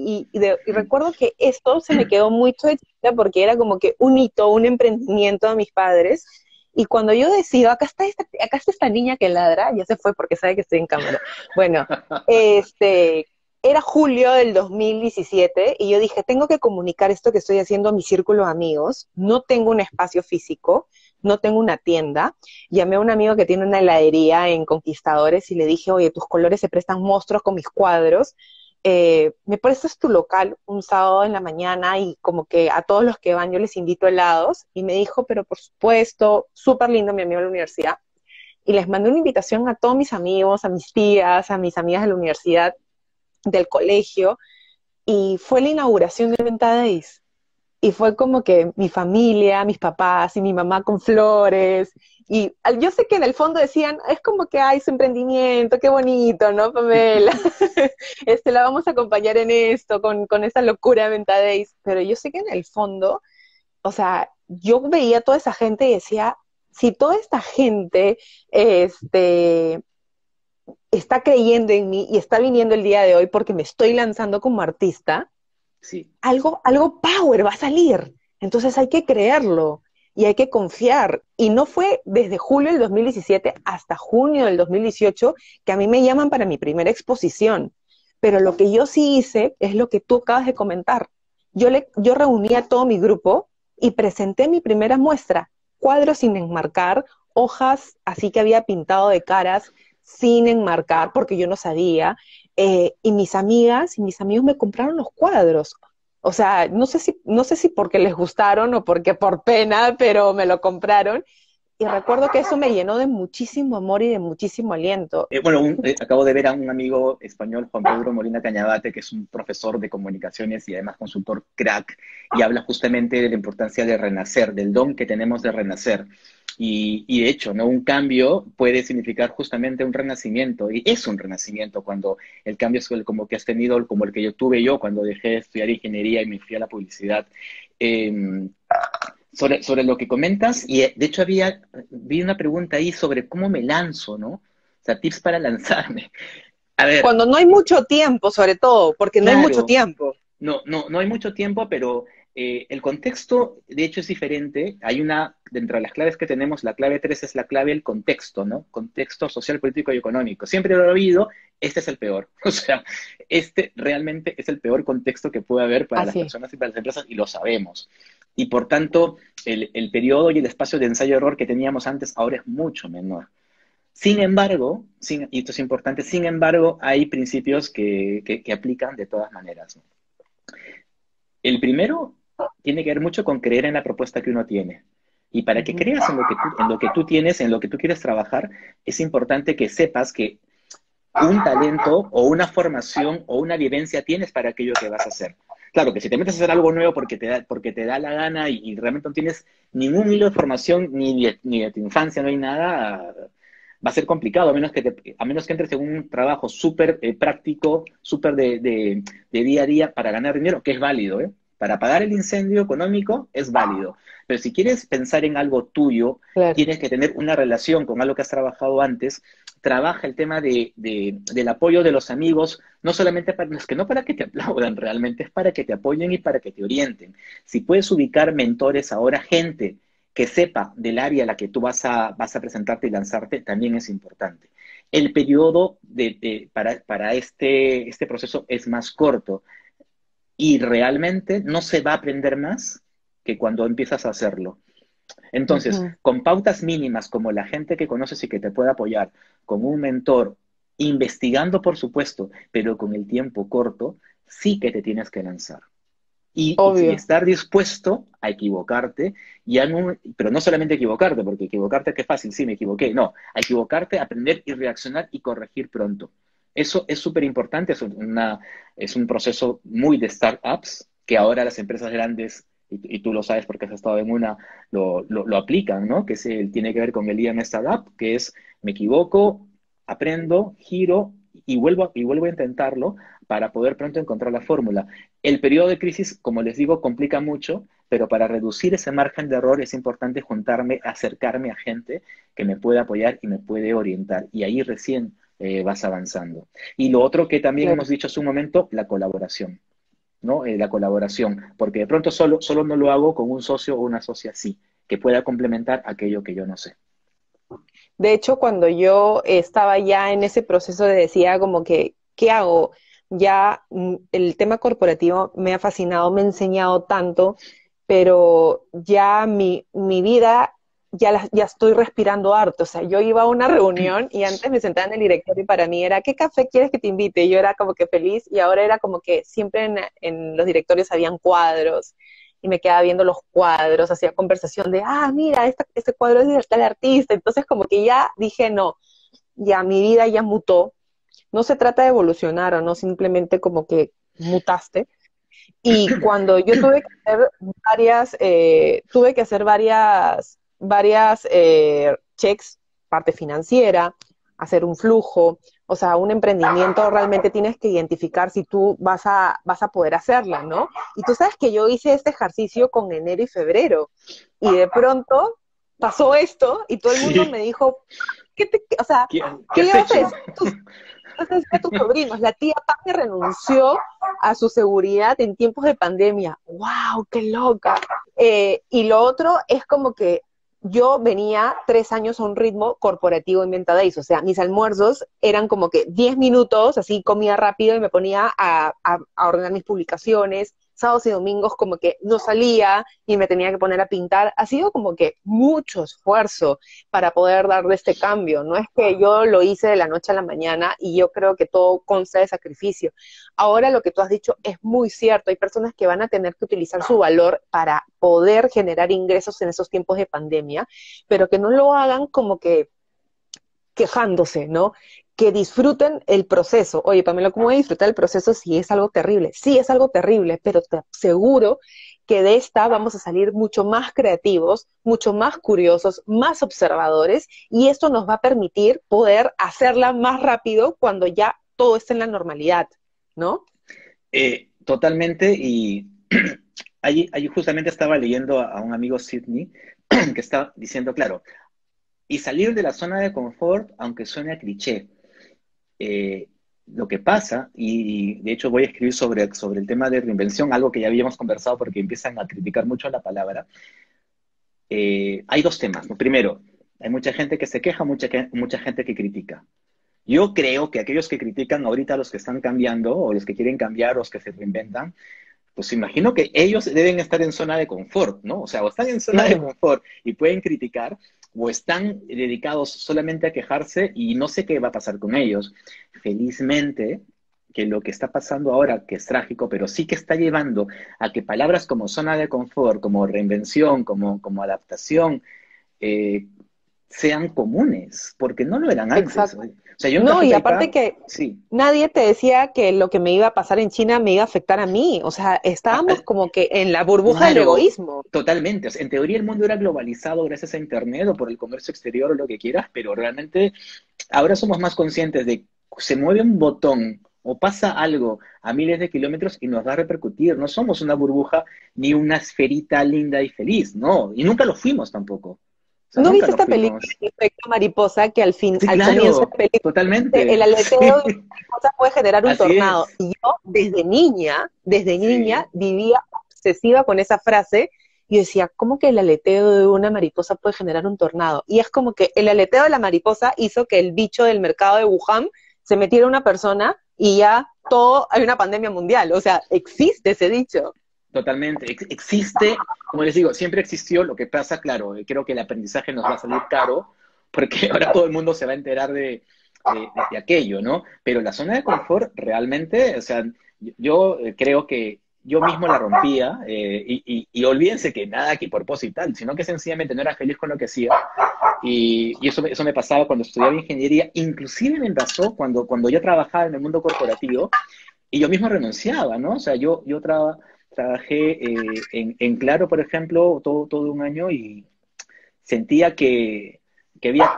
y recuerdo que esto se me quedó mucho de chiquita, porque era como que un hito, un emprendimiento de mis padres. Y cuando yo decido, acá está esta niña que ladra, ya se fue porque sabe que estoy en cámara. Bueno, este, era julio del 2017, y yo dije, tengo que comunicar esto que estoy haciendo a mi círculo de amigos. No tengo un espacio físico, no tengo una tienda. Llamé a un amigo que tiene una heladería en Conquistadores y le dije, oye, tus colores se prestan monstruos con mis cuadros. ¿Me prestas tu local un sábado en la mañana? Y como que a todos los que van yo les invito helados. Y me dijo, pero por supuesto, súper lindo, mi amigo de la universidad. Y les mandé una invitación a todos mis amigos, a mis tías, a mis amigas de la universidad, del colegio, y fue la inauguración de Venta Days. Y fue como que mi familia, mis papás y mi mamá con flores. Y yo sé que en el fondo decían, es como que hay su emprendimiento, qué bonito, ¿no, Pamela? La vamos a acompañar en esto, con esa locura de Venta Days. Pero yo sé que en el fondo, o sea, yo veía a toda esa gente y decía, si toda esta gente está creyendo en mí y está viniendo el día de hoy porque me estoy lanzando como artista, sí. algo power va a salir. Entonces hay que creerlo y hay que confiar. Y no fue desde julio del 2017 hasta junio del 2018 que a mí me llaman para mi primera exposición. Pero lo que yo sí hice es lo que tú acabas de comentar. Yo reuní a todo mi grupo y presenté mi primera muestra, cuadros sin enmarcar, hojas así que había pintado de caras sin enmarcar porque yo no sabía, y mis amigas y mis amigos me compraron los cuadros. O sea, no sé si porque les gustaron o porque por pena, pero me lo compraron. Y recuerdo que eso me llenó de muchísimo amor y de muchísimo aliento. Bueno, acabo de ver a un amigo español, Juan Pedro Molina Cañabate, que es un profesor de comunicaciones y además consultor crack, y habla justamente de la importancia de renacer, del don que tenemos de renacer. Y de hecho, ¿no? Un cambio puede significar justamente un renacimiento, y es un renacimiento cuando el cambio es como que has tenido, como el que yo tuve yo cuando dejé de estudiar ingeniería y me fui a la publicidad. Eh, sobre lo que comentas, y de hecho vi una pregunta ahí sobre cómo me lanzo, ¿no? O sea, tips para lanzarme. A ver, Cuando no hay mucho tiempo, sobre todo, porque no hay mucho claro, tiempo. no hay mucho tiempo, pero el contexto, de hecho, es diferente. Hay una, dentro de las claves que tenemos, la clave 3 es la clave del contexto, ¿no? Contexto social, político y económico. Siempre lo he oído, este es el peor. O sea, este realmente es el peor contexto que puede haber para las Así es. personas y para las empresas, y lo sabemos. Y por tanto, el periodo y el espacio de ensayo-error que teníamos antes ahora es mucho menor. Sin embargo, y esto es importante, sin embargo, hay principios que aplican de todas maneras, ¿no? El primero tiene que ver mucho con creer en la propuesta que uno tiene. Y para que Ujú. creas en lo que tú tienes, en lo que tú quieres trabajar, es importante que sepas que un talento o una formación o una vivencia tienes para aquello que vas a hacer. Claro que si te metes a hacer algo nuevo porque te da la gana y realmente no tienes ningún hilo de formación ni de tu infancia, no hay nada, va a ser complicado, a menos que entres en un trabajo súper práctico, súper de día a día para ganar dinero, que es válido, ¿eh? Para pagar el incendio económico es válido. Pero si quieres pensar en algo tuyo, Claro. tienes que tener una relación con algo que has trabajado antes. Trabaja el tema del apoyo de los amigos, no solamente para, es que no para que te aplaudan realmente, es para que te apoyen y para que te orienten. Si puedes ubicar mentores ahora, gente que sepa del área a la que tú vas a presentarte y lanzarte, también es importante. El periodo para este proceso es más corto y realmente no se va a aprender más que cuando empiezas a hacerlo. Entonces, Ujú. con pautas mínimas como la gente que conoces y que te puede apoyar, con un mentor, investigando por supuesto, pero con el tiempo corto, sí que te tienes que lanzar. Y Obvio. estar dispuesto a equivocarte, ya no, pero no solamente equivocarte, porque equivocarte qué fácil, sí, me equivoqué, no, a equivocarte, aprender y reaccionar y corregir pronto. Eso es súper importante, es un proceso muy de startups, que ahora las empresas grandes, y tú lo sabes porque has estado en una, lo aplican, ¿no? Que tiene que ver con el IAM Startup, que es me equivoco, aprendo, giro y vuelvo a intentarlo para poder pronto encontrar la fórmula. El periodo de crisis, como les digo, complica mucho, pero para reducir ese margen de error es importante juntarme, acercarme a gente que me pueda apoyar y me puede orientar. Y ahí recién vas avanzando. Y lo otro que también Claro. hemos dicho hace un momento, la colaboración, ¿no? La colaboración, porque de pronto solo no lo hago con un socio o una socia así, que pueda complementar aquello que yo no sé. De hecho, cuando yo estaba ya en ese proceso de decía como que, ¿qué hago? Ya el tema corporativo me ha fascinado, me ha enseñado tanto, pero ya mi vida ya estoy respirando harto. O sea, yo iba a una reunión y antes me sentaba en el directorio y para mí era, ¿qué café quieres que te invite? Y yo era como que feliz y ahora era como que siempre en los directorios habían cuadros y me quedaba viendo los cuadros, hacía conversación de, mira, este cuadro es de tal artista, entonces como que ya dije, no, ya mi vida ya mutó, no se trata de evolucionar o no, simplemente como que mutaste. Y cuando yo tuve que hacer varias checks, parte financiera, hacer un flujo, o sea, un emprendimiento realmente tienes que identificar si tú vas a poder hacerla, ¿no? Y tú sabes que yo hice este ejercicio con enero y febrero y de pronto pasó esto y todo el mundo me Sí, dijo, o sea, ¿qué ¿qué le has vas a hecho? decir a tus sobrinos? La tía Pame renunció a su seguridad en tiempos de pandemia. ¡Wow! ¡Qué loca! Y lo otro es como que yo venía 3 años a un ritmo corporativo en Venta Days, o sea, mis almuerzos eran como que 10 minutos, así comía rápido y me ponía a ordenar mis publicaciones, sábados y domingos como que no salía y me tenía que poner a pintar. Ha sido como que mucho esfuerzo para poder darle este cambio. No es que yo lo hice de la noche a la mañana y yo creo que todo consta de sacrificio. Ahora lo que tú has dicho es muy cierto. Hay personas que van a tener que utilizar su valor para poder generar ingresos en esos tiempos de pandemia, pero que no lo hagan como que quejándose, ¿no? Que disfruten el proceso. Oye, Pamela, ¿cómo voy a disfrutar el proceso si es algo terrible? Sí, es algo terrible, pero te aseguro que de esta vamos a salir mucho más creativos, mucho más curiosos, más observadores, y esto nos va a permitir poder hacerla más rápido cuando ya todo esté en la normalidad, ¿no? Totalmente, y allí justamente estaba leyendo a un amigo Sidney que está diciendo, claro, y salir de la zona de confort, aunque suene a cliché, lo que pasa, y de hecho voy a escribir sobre el tema de reinvención, algo que ya habíamos conversado porque empiezan a criticar mucho la palabra. Hay dos temas, ¿no? Primero, hay mucha gente que se queja, mucha gente que critica. Yo creo que aquellos que critican ahorita, los que están cambiando, o los que quieren cambiar, o los que se reinventan, pues imagino que ellos deben estar en zona de confort, ¿no? O sea, o están en zona de Claro. confort y pueden criticar, o están dedicados solamente a quejarse y no sé qué va a pasar con ellos. Felizmente, que lo que está pasando ahora, que es trágico, pero sí que está llevando a que palabras como zona de confort, como reinvención, como adaptación, eh, sean comunes, porque no lo eran antes. O Exacto. sea, yo en No, Café y aparte Taipei, que sí. nadie te decía que lo que me iba a pasar en China me iba a afectar a mí. O sea, Ah, estábamos como que en la burbuja del claro, egoísmo. totalmente. O sea, en teoría el mundo era globalizado gracias a Internet o por el comercio exterior o lo que quieras, pero realmente ahora somos más conscientes de que se mueve un botón o pasa algo a miles de kilómetros y nos va a repercutir. No somos una burbuja ni una esferita linda y feliz, no. Y nunca lo fuimos tampoco. O sea, ¿No nunca viste lo esta película, fuimos. El efecto mariposa, que Sí, al comienzo de claro, la película dice, el totalmente. aleteo de una Sí, mariposa puede generar un así tornado? es. Y yo desde niña, Sí, vivía obsesiva con esa frase. Y yo decía, ¿cómo que el aleteo de una mariposa puede generar un tornado? Y es como que el aleteo de la mariposa hizo que el bicho del mercado de Wuhan se metiera una persona y ya todo, hay una pandemia mundial. O sea, existe ese dicho. totalmente. Existe, como les digo, siempre existió. Lo que pasa, claro, creo que el aprendizaje nos va a salir caro, porque ahora todo el mundo se va a enterar de aquello, ¿no? Pero la zona de confort realmente, o sea, yo creo que yo mismo la rompía, y olvídense que nada que propósito y tal, sino que sencillamente no era feliz con lo que hacía. Y eso me pasaba cuando estudiaba ingeniería, inclusive me pasó cuando yo trabajaba en el mundo corporativo y yo mismo renunciaba, ¿no? O sea, trabajé en Claro, por ejemplo, todo un año y sentía que había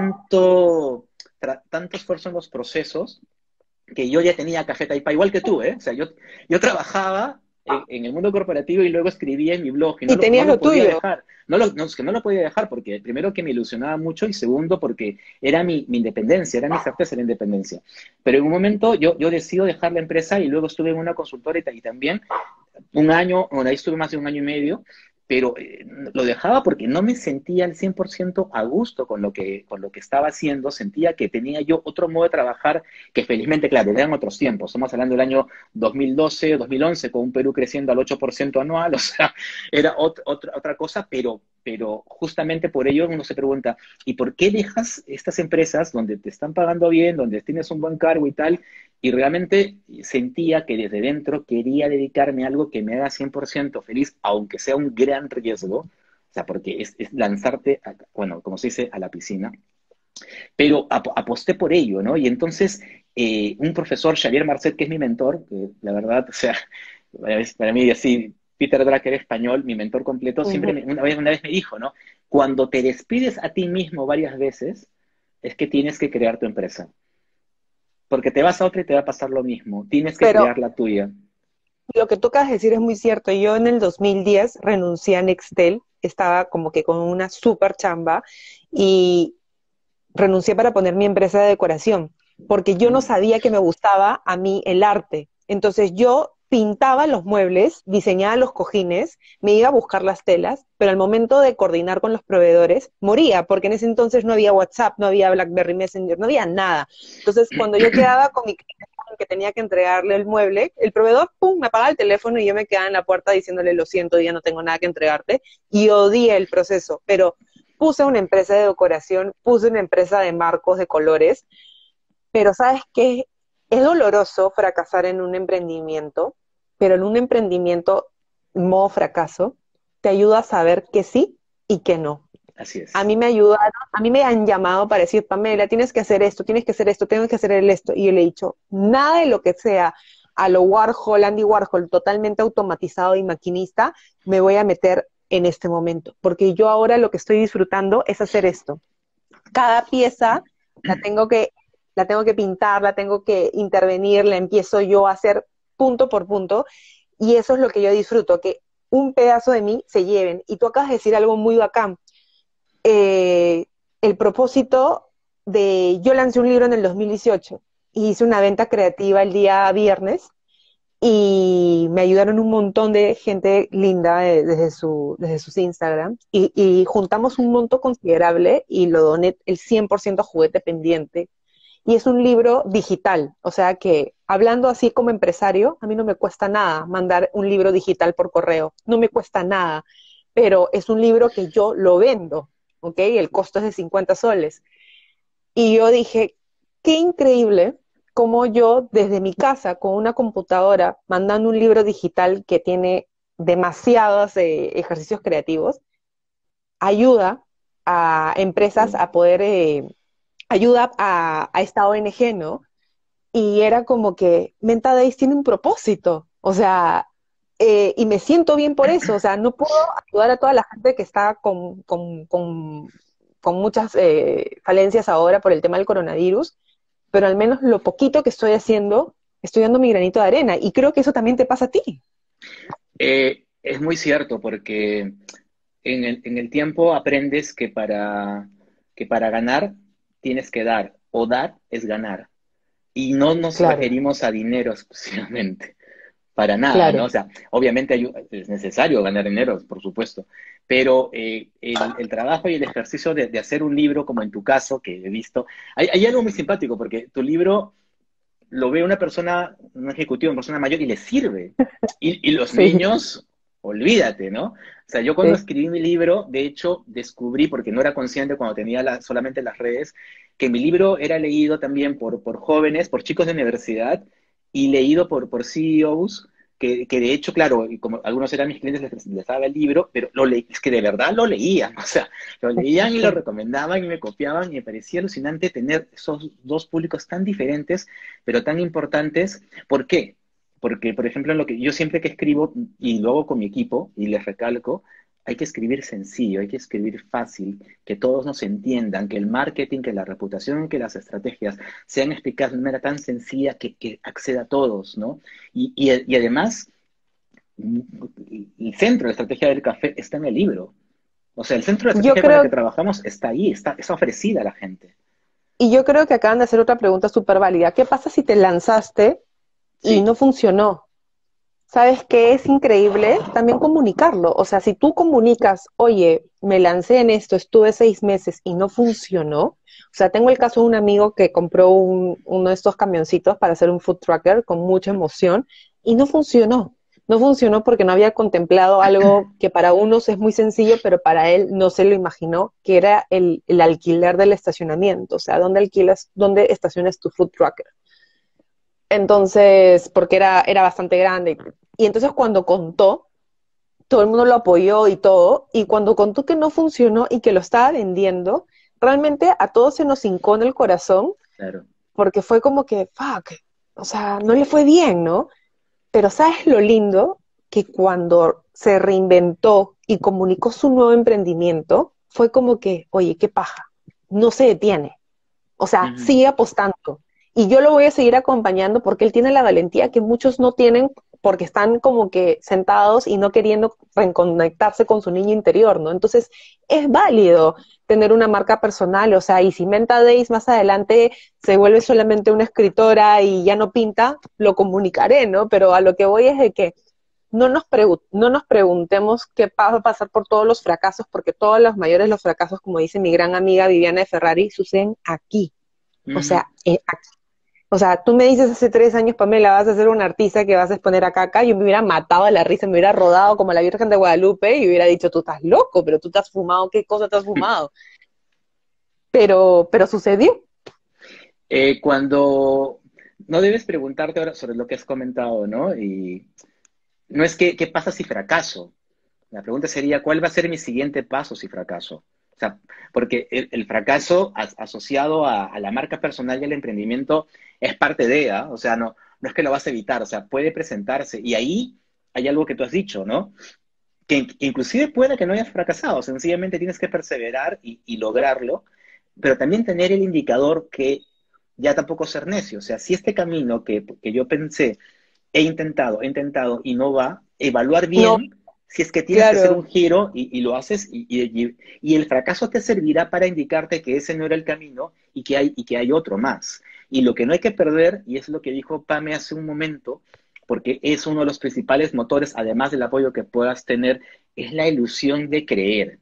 tanto esfuerzo en los procesos que yo ya tenía Café Taipei, igual que tú, ¿eh? O sea, yo trabajaba en el mundo corporativo y luego escribía en mi blog y Y no tenías lo lo podía tuyo. dejar. No, es que no lo podía dejar porque primero que me ilusionaba mucho y segundo porque era mi independencia, era mi certeza la independencia. Pero en un momento yo decido dejar la empresa y luego estuve en una consultora y también un año, bueno, ahí estuve más de un año y medio, pero lo dejaba porque no me sentía al 100% a gusto con lo que estaba haciendo, sentía que tenía yo otro modo de trabajar que felizmente, claro, eran otros tiempos, estamos hablando del año 2012, 2011, con un Perú creciendo al 8% anual, o sea, era otra cosa, pero justamente por ello uno se pregunta, ¿y por qué dejas estas empresas donde te están pagando bien, donde tienes un buen cargo y tal, y realmente sentía que desde dentro quería dedicarme a algo que me haga 100% feliz, aunque sea un gran riesgo, o sea, porque es lanzarte, bueno, como se dice, a la piscina, pero aposté por ello, ¿no? Y entonces, un profesor, Xavier Marcet, que es mi mentor, que la verdad, o sea, para mí así, Peter Drucker español, mi mentor completo, siempre Ujú. una vez me dijo, ¿no? Cuando te despides a ti mismo varias veces, es que tienes que crear tu empresa. Porque te vas a otra y te va a pasar lo mismo. Tienes que Pero crear la tuya. lo que tú acabas de decir es muy cierto. Yo en el 2010 renuncié a Nextel, estaba como que con una super chamba y renuncié para poner mi empresa de decoración, porque yo no Mm. sabía que me gustaba a mí el arte. Entonces yo pintaba los muebles, diseñaba los cojines, me iba a buscar las telas, pero al momento de coordinar con los proveedores moría, porque en ese entonces no había WhatsApp, no había BlackBerry Messenger, no había nada. Entonces cuando yo quedaba con mi cliente que tenía que entregarle el mueble, el proveedor, pum, me apagaba el teléfono y yo me quedaba en la puerta diciéndole, lo siento, ya no tengo nada que entregarte, y odié el proceso, pero puse una empresa de decoración, puse una empresa de marcos de colores, pero ¿sabes qué? Es doloroso fracasar en un emprendimiento, pero en un emprendimiento modo fracaso te ayuda a saber que sí y que no. Así A es. mí me ayudaron, a mí me han llamado para decir, Pamela, tienes que hacer esto, tienes que hacer esto, tienes que hacer el esto. Y yo le he dicho, nada de lo que sea a lo Warhol, Andy Warhol, totalmente automatizado y maquinista, me voy a meter en este momento. Porque yo ahora lo que estoy disfrutando es hacer esto. Cada pieza la tengo que, la tengo que pintar, la tengo que intervenir, la empiezo yo a hacer punto por punto. Y eso es lo que yo disfruto, que un pedazo de mí se lleven. Y tú acabas de decir algo muy bacán, el propósito de, yo lancé un libro en el 2018 y hice una venta creativa el día viernes y me ayudaron un montón de gente linda desde sus Instagram y juntamos un monto considerable y lo doné el 100% a Juguete Pendiente. Y es un libro digital, o sea que hablando así como empresario, a mí no me cuesta nada mandar un libro digital por correo, no me cuesta nada, pero es un libro que yo lo vendo, ¿ok? El costo es de 50 soles. Y yo dije, qué increíble cómo yo desde mi casa con una computadora mandando un libro digital que tiene demasiados ejercicios creativos, ayuda a empresas a poder, ayuda a esta ONG, ¿no? Y era como que Menta Days tiene un propósito, o sea, y me siento bien por eso, o sea, no puedo ayudar a toda la gente que está con muchas falencias ahora por el tema del coronavirus, pero al menos lo poquito que estoy haciendo, estoy dando mi granito de arena, y creo que eso también te pasa a ti. Es muy cierto, porque en el tiempo aprendes que para ganar tienes que dar, o dar es ganar. Y no nos Claro, referimos a dinero exclusivamente, para nada, ¿no? claro. O sea, obviamente es necesario ganar dinero, por supuesto, pero el trabajo y el ejercicio de hacer un libro, como en tu caso, que he visto, hay algo muy simpático, porque tu libro lo ve una persona, un ejecutivo, una persona mayor, y le sirve. Y los Sí, niños, olvídate, ¿no? O sea, yo cuando sí. escribí mi libro, de hecho, descubrí, porque no era consciente cuando tenía solamente las redes, que mi libro era leído también por jóvenes, por chicos de universidad, y leído por CEOs, que de hecho, claro, y como algunos eran mis clientes, les daba el libro, pero es que de verdad lo leían, o sea, lo leían y lo Sí. recomendaban y me copiaban, y me parecía alucinante tener esos dos públicos tan diferentes pero tan importantes. ¿Por qué? Porque, por ejemplo, en lo que yo siempre que escribo, y lo hago con mi equipo, y les recalco, hay que escribir sencillo, hay que escribir fácil, que todos nos entiendan, que el marketing, que la reputación, que las estrategias sean explicadas de una manera tan sencilla que acceda a todos, ¿no? Y además, el centro de la estrategia del café está en el libro. O sea, el centro de la Yo estrategia con la que creo, trabajamos está ahí, está ofrecida a la gente. y yo creo que acaban de hacer otra pregunta súper válida. ¿Qué pasa si te lanzaste y Sí. no funcionó? ¿Sabes qué es increíble? También comunicarlo. O sea, si tú comunicas, oye, me lancé en esto, estuve 6 meses y no funcionó. O sea, tengo el caso de un amigo que compró uno de estos camioncitos para hacer un food trucker con mucha emoción y no funcionó. No funcionó porque no había contemplado algo que para unos es muy sencillo, pero para él no se lo imaginó, que era el alquiler del estacionamiento. O sea, ¿dónde alquilas, dónde estacionas tu food trucker? Entonces, porque era bastante grande. Y entonces cuando contó, todo el mundo lo apoyó y todo, y cuando contó que no funcionó y que lo estaba vendiendo, realmente a todos se nos hincó en el corazón, Claro. porque fue como que, fuck, o sea, no le fue bien, ¿no? Pero ¿sabes lo lindo? Que cuando se reinventó y comunicó su nuevo emprendimiento, fue como que, oye, qué paja, no se detiene, o sea, Ujú. sigue apostando. Y yo lo voy a seguir acompañando porque él tiene la valentía que muchos no tienen porque están como que sentados y no queriendo reconectarse con su niño interior, ¿no? Entonces, es válido tener una marca personal, o sea, y si Menta Days más adelante se vuelve solamente una escritora y ya no pinta, lo comunicaré, ¿no? Pero a lo que voy es de que no nos preguntemos qué va a pasar por todos los fracasos, porque todos los mayores los fracasos, como dice mi gran amiga Viviana de Ferrari, suceden aquí. O Ujú. sea, aquí. O sea, tú me dices hace 3 años, Pamela, vas a ser una artista que vas a exponer a caca, yo me hubiera matado a la risa, me hubiera rodado como la Virgen de Guadalupe y hubiera dicho, tú estás loco, pero tú te has fumado, ¿qué cosa te has fumado? Pero sucedió. Cuando no debes preguntarte ahora sobre lo que has comentado, ¿no? Y no es que, ¿qué pasa si fracaso? La pregunta sería, ¿cuál va a ser mi siguiente paso si fracaso? O sea, porque el fracaso asociado a la marca personal y al emprendimiento es parte de ella, o sea, no es que lo vas a evitar, o sea, puede presentarse. Y ahí hay algo que tú has dicho, ¿no? Que inclusive puede que no hayas fracasado, sencillamente tienes que perseverar y lograrlo, pero también tener el indicador que ya tampoco ser necio, o sea, si este camino que yo pensé, he intentado y no va, evaluar No, bien si es que tienes que hacer claro, un giro y lo haces y el fracaso te servirá para indicarte que ese no era el camino y que hay otro más. Y lo que no hay que perder, y es lo que dijo Pame hace un momento, porque es uno de los principales motores, además del apoyo que puedas tener, es la ilusión de creer.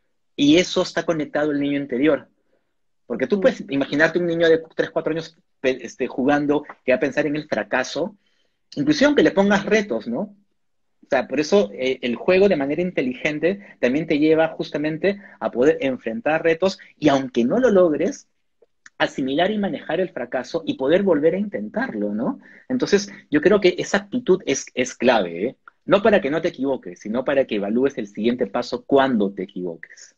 Y eso está conectado al niño interior. Porque tú puedes imaginarte un niño de 3 4 años jugando que va a pensar en el fracaso, inclusive aunque le pongas retos, ¿no? O sea, por eso el juego de manera inteligente también te lleva justamente a poder enfrentar retos y aunque no lo logres, asimilar y manejar el fracaso y poder volver a intentarlo, ¿no? Entonces, yo creo que esa actitud es clave, ¿eh? No para que no te equivoques, sino para que evalúes el siguiente paso cuando te equivoques.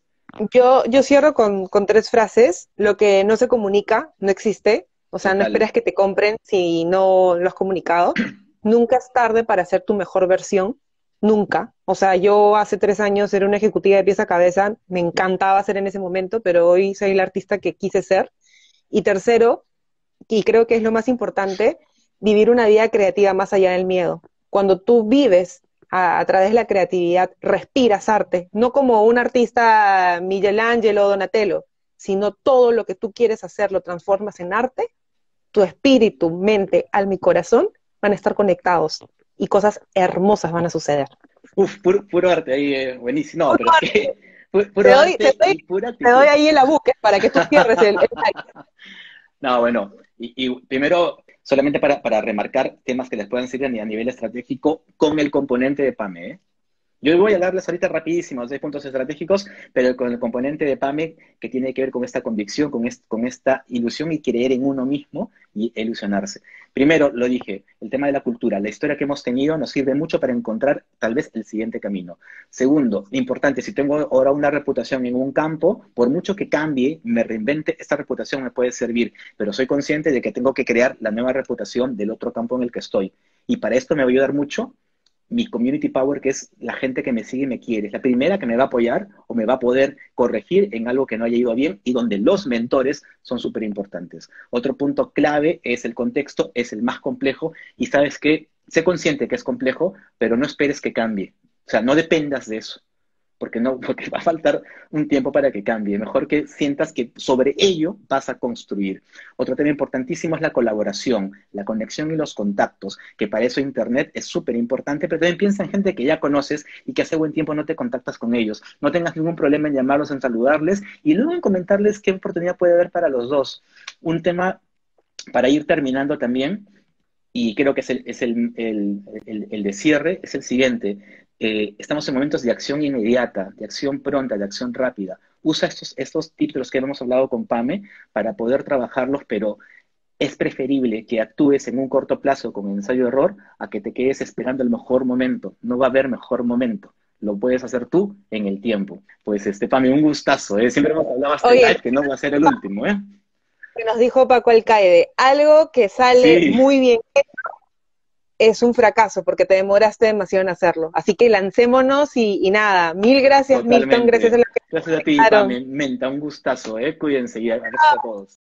Yo cierro con tres frases. Lo que no se comunica no existe. O sea, no Total. esperas que te compren si no lo has comunicado. Nunca es tarde para ser tu mejor versión. Nunca. O sea, yo hace 3 años era una ejecutiva de pies a cabeza. Me encantaba ser en ese momento, pero hoy soy la artista que quise ser. Y tercero, y creo que es lo más importante, vivir una vida creativa más allá del miedo. Cuando tú vives a través de la creatividad, respiras arte, no como un artista Michelangelo o Donatello, sino todo lo que tú quieres hacer lo transformas en arte, tu espíritu, mente, alma y corazón van a estar conectados y cosas hermosas van a suceder. Uf, puro arte ahí, buenísimo. No, Puro pero es arte. que puro arte y pura Te doy actitud. ahí el abuque para que tú cierres el like. No, bueno, y primero, solamente para remarcar temas que les puedan servir a nivel estratégico con el componente de PAME, ¿eh? Yo voy a hablarles ahorita rapidísimo, 6 puntos estratégicos, pero con el componente de PAME que tiene que ver con esta convicción, con esta ilusión y creer en uno mismo y ilusionarse. Primero, lo dije, el tema de la cultura, la historia que hemos tenido nos sirve mucho para encontrar tal vez el siguiente camino. Segundo, importante, si tengo ahora una reputación en un campo, por mucho que cambie, me reinvente, esta reputación me puede servir, pero soy consciente de que tengo que crear la nueva reputación del otro campo en el que estoy. Y para esto me va a ayudar mucho mi community power, que es la gente que me sigue y me quiere. Es la primera que me va a apoyar o me va a poder corregir en algo que no haya ido bien y donde los mentores son súper importantes. Otro punto clave es el contexto, es el más complejo y sabes que sé consciente que es complejo, pero no esperes que cambie. O sea, no dependas de eso porque no, porque va a faltar un tiempo para que cambie. Mejor que sientas que sobre ello vas a construir. Otro tema importantísimo es la colaboración, la conexión y los contactos, que para eso Internet es súper importante, pero también piensa en gente que ya conoces y que hace buen tiempo no te contactas con ellos. No tengas ningún problema en llamarlos, en saludarles y luego en comentarles qué oportunidad puede haber para los dos. Un tema para ir terminando también, y creo que es el de cierre, es el siguiente. Estamos en momentos de acción inmediata, de acción pronta, de acción rápida. Usa estos tips de los que hemos hablado con Pame para poder trabajarlos, pero es preferible que actúes en un corto plazo con ensayo-error a que te quedes esperando el mejor momento. No va a haber mejor momento. Lo puedes hacer tú en el tiempo. Pues, Pame, un gustazo, ¿eh? Siempre hemos hablado hasta el Oye, live, que no va a ser el último, ¿eh? que nos dijo Paco Alcaide, algo que sale Sí, muy bien es un fracaso porque te demoraste demasiado en hacerlo. Así que lancémonos y nada. Mil gracias, Milton. Gracias a totalmente. los que Gracias a ti, comentaron. Pame. Menta, un gustazo, ¿eh? Cuídense y gracias a todos.